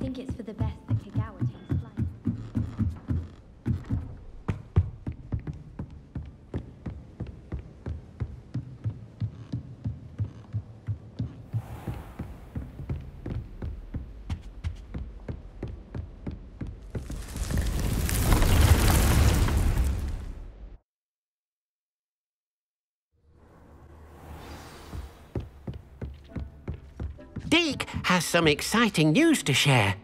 think it's for the best that Kagawa takes flight. Deke has some exciting news to share.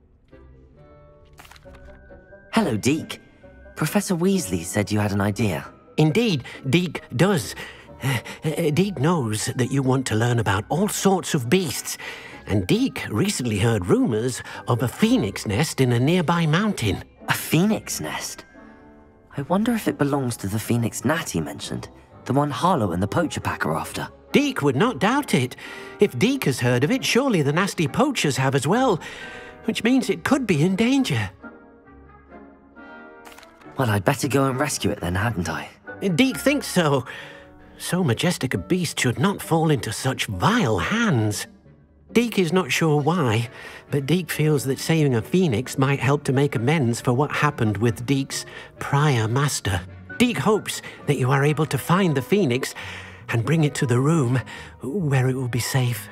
Hello, Deke. Professor Weasley said you had an idea. Indeed, Deke does. Deke knows that you want to learn about all sorts of beasts, and Deke recently heard rumors of a phoenix nest in a nearby mountain. A phoenix nest? I wonder if it belongs to the phoenix gnat he mentioned, the one Harlow and the poacher pack are after. Deke would not doubt it. If Deke has heard of it, surely the nasty poachers have as well, which means it could be in danger. Well, I'd better go and rescue it then, hadn't I? Deke thinks so. So majestic a beast should not fall into such vile hands. Deke is not sure why, but Deke feels that saving a phoenix might help to make amends for what happened with Deke's prior master. Deke hopes that you are able to find the phoenix and bring it to the room where it will be safe.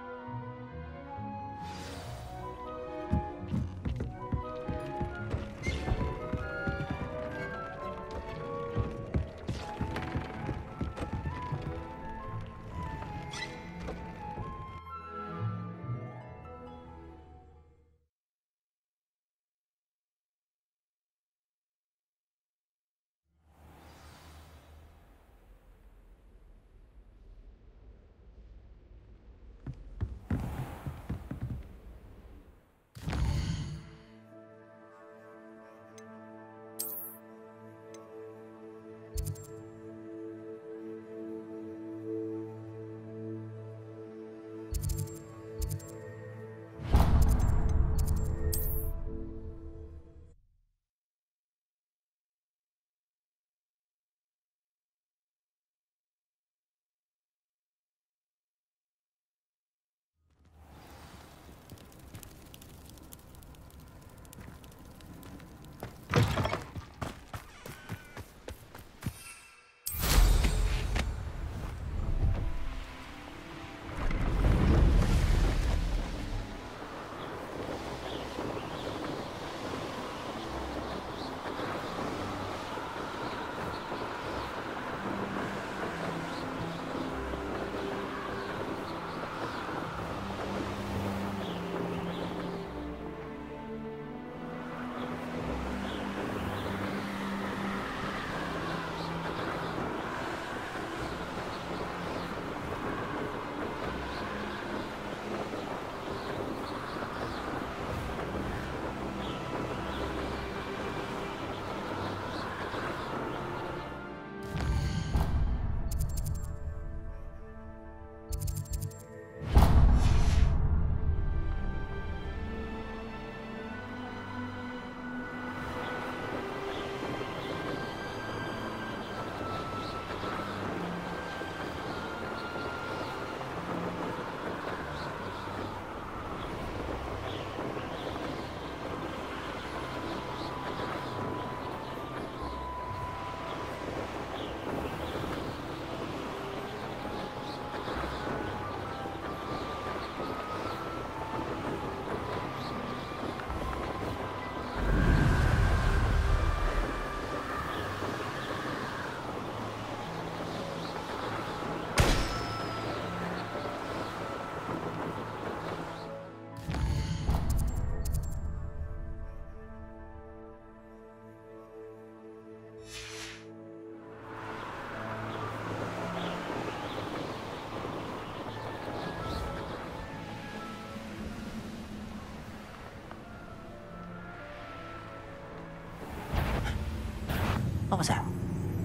What was that?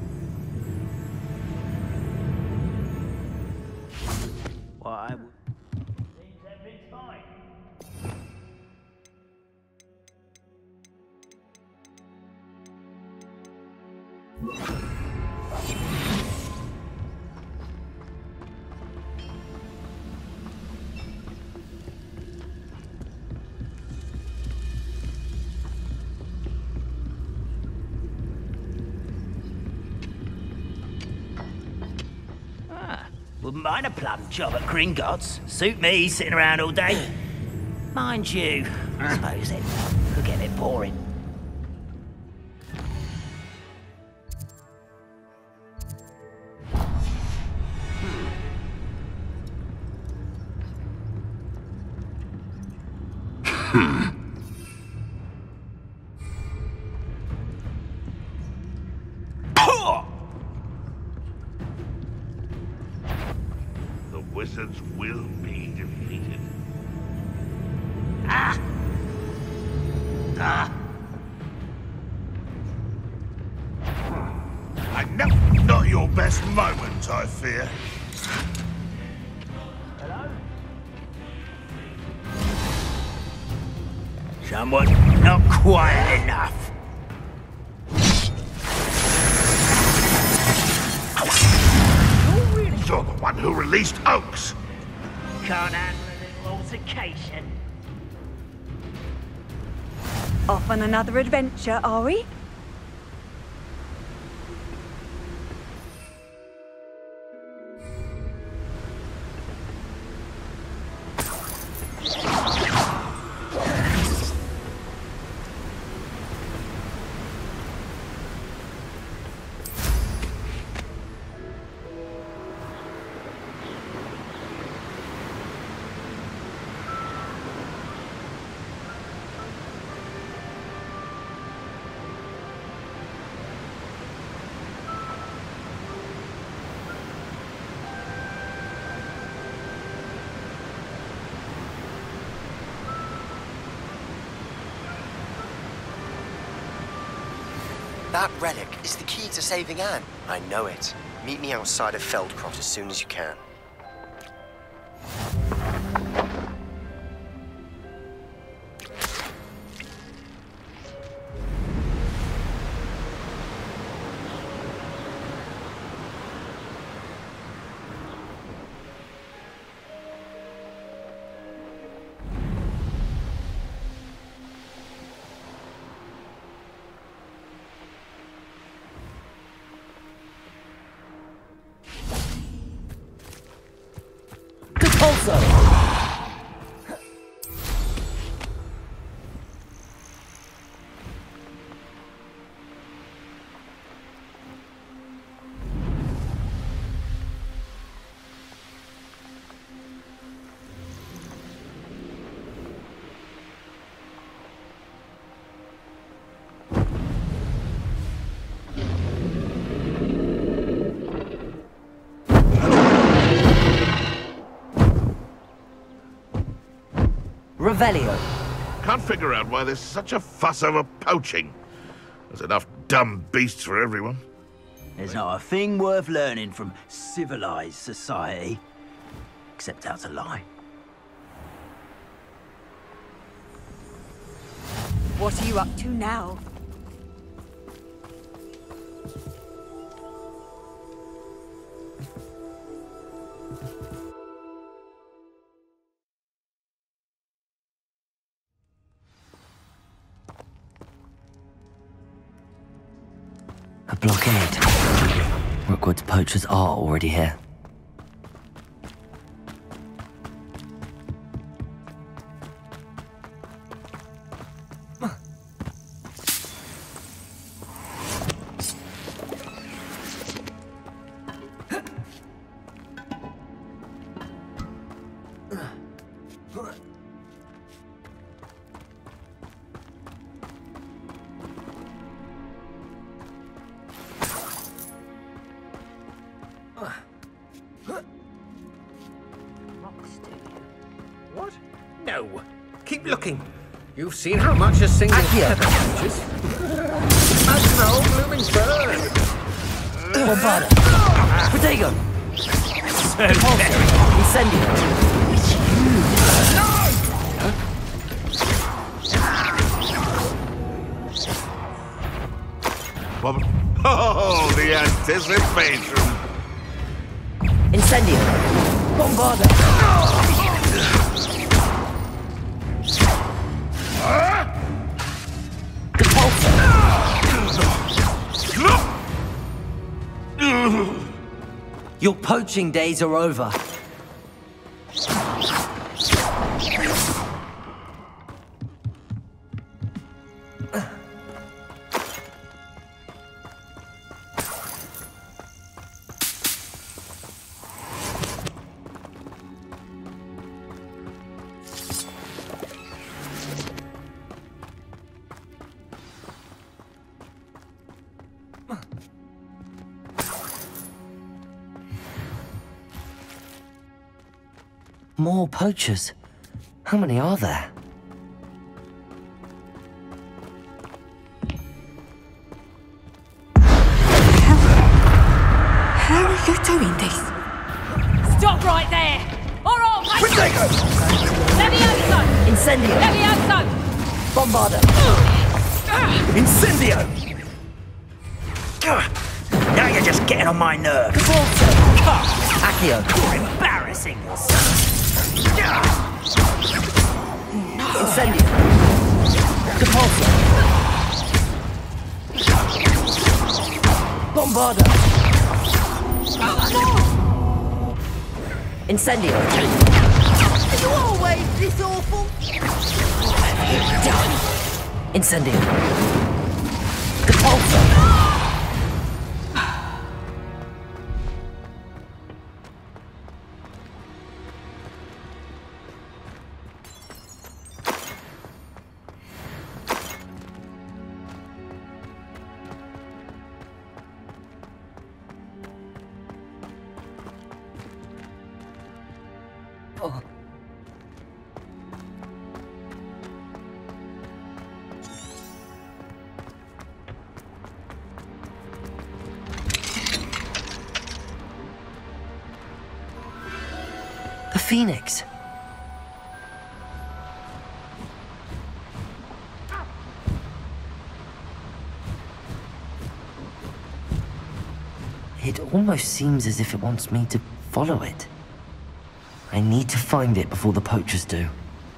Well, I would... Seems everything's fine. Wouldn't mind a plum job at Gringotts. Suit me, sitting around all day. Mind you, I suppose it could get a bit boring. The wizards will be defeated. Ah! Ah! And no, not your best moment, I fear. Hello? Someone not quiet enough. You're the one who released Oaks. Can't handle a little altercation. Off on another adventure, are we? That relic is the key to saving Anne. I know it. Meet me outside of Feldcroft as soon as you can. Revelio. Can't figure out why there's such a fuss over poaching. There's enough dumb beasts for everyone. There's not a thing worth learning from civilized society, except how to lie. What are you up to now? A blockade. Rookwood's poachers are already here. What? No. Keep looking. You've seen how much a single feather catches. Imagine a whole blooming bird. Bombarda. Protego. Incendio. Oh, the anticipation. Incendio. Bombarda. Your poaching days are over. More poachers? How many are there? How are you doing this? Stop right there! Alright, mate! Levioso! Incendio! Levioso! Bombarda! Incendio! Now you're just getting on my nerves. Accio! You're embarrassing yourself. Incendio! Depulso! Bombarda! Incendio! Are you always this awful? Incendio! Depulso! The Phoenix. It almost seems as if it wants me to follow it. I need to find it before the poachers do.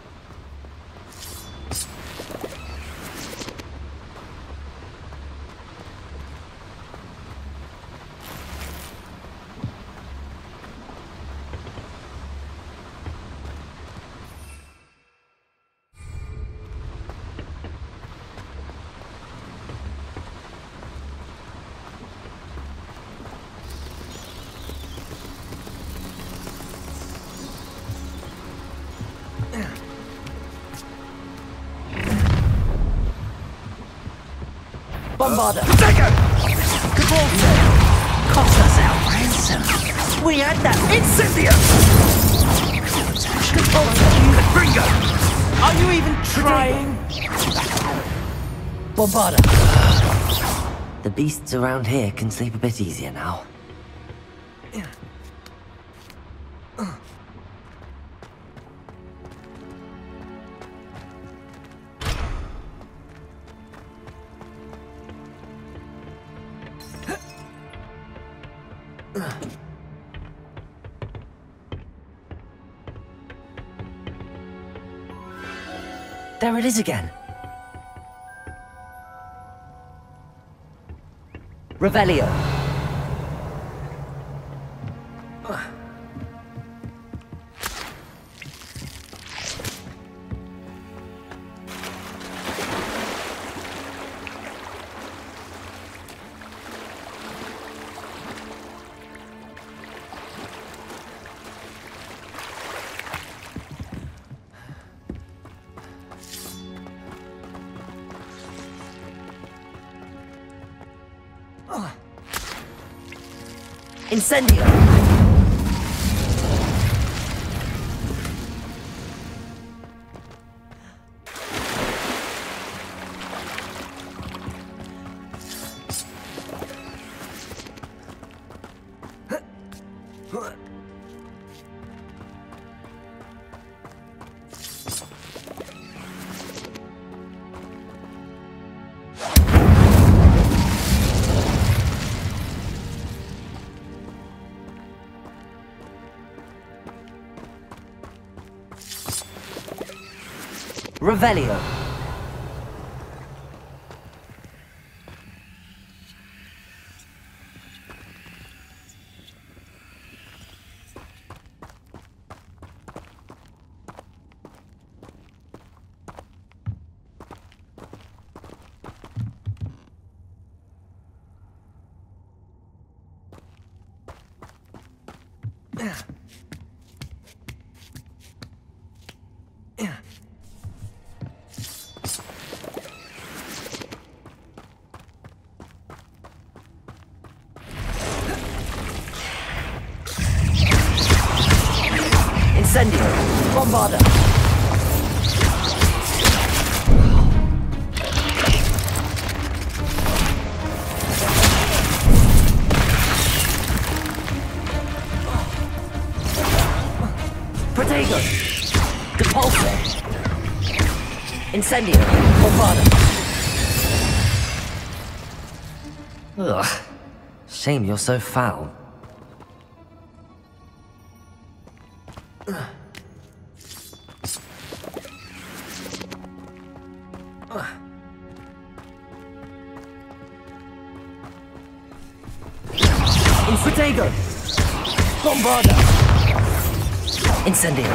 Bombarda! Cavalso! Cost us our ransom. We had that Incendio! Gringo! Are you even trying? Bombarda! The beasts around here can sleep a bit easier now. There it is again. Revelio. Incendio! Revelio. Incendio! Bombarda! Protego! Depulso! Incendio! Bombarda! Ugh. Shame you're so foul. Infratego! Bombarda! Incendio!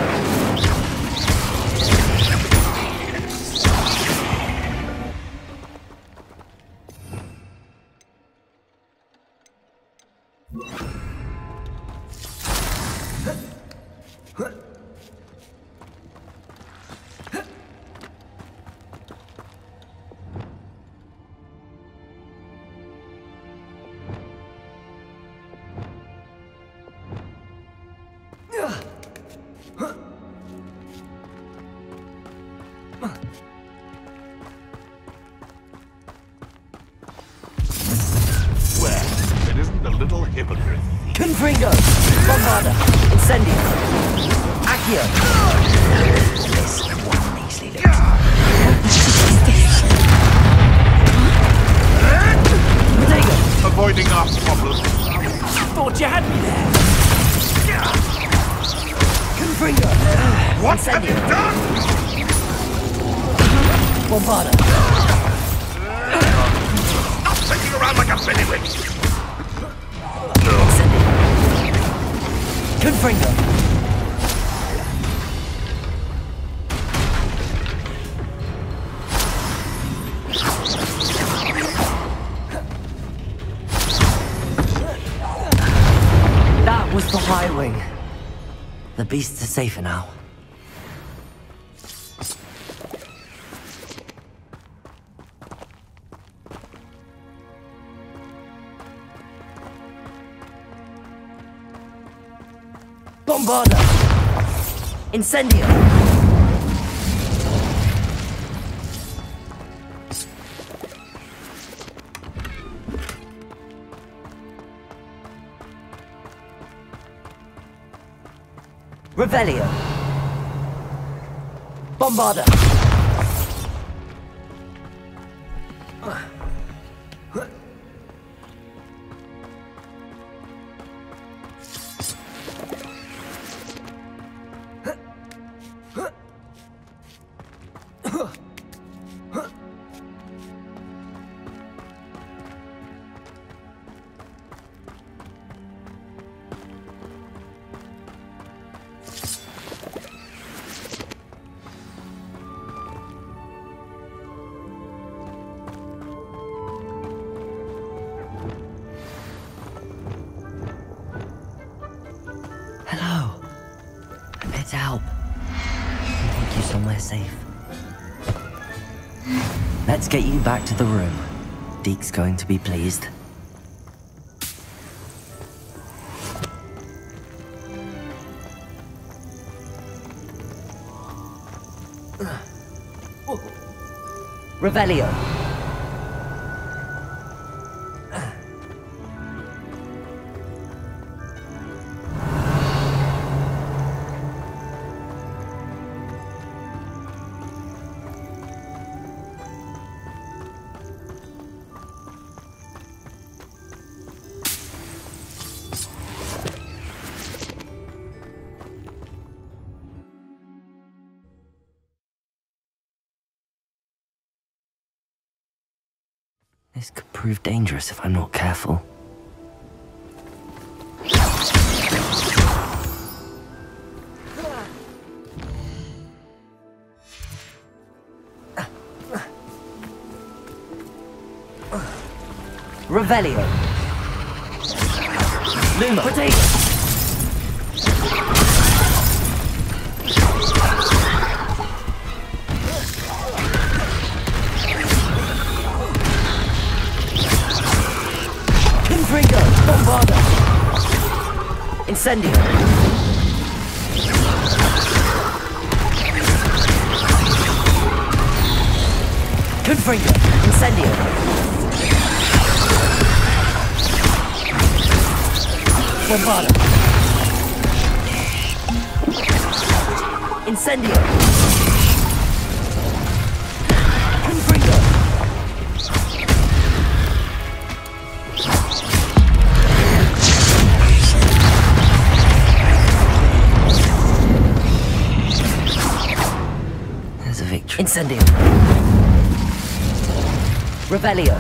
Confringo! Bombarda! Incendio! Accio! This one measly little... Protego! Avoiding our problems. Thought you had me there! Confringo! What have you done? Bombarda! Stop sitting around like a billywig! Confringo! That was the high wing. The beasts are safer now. Bombarda! Incendio! Revelio! Bombarda! Hello. I'm here to help. I'll take you somewhere safe. Let's get you back to the room. Deke's going to be pleased. Revelio. This could prove dangerous if I'm not careful. Revelio. Luma. Protego. Confringo! Bombarda! Incendio! Confringo! Incendio! Bombarda! Incendio! Confringo! There's a victory. Incendio! Revelio!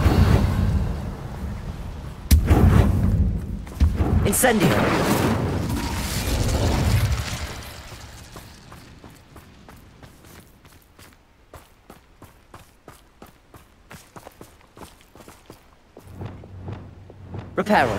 Incendio! Reparo.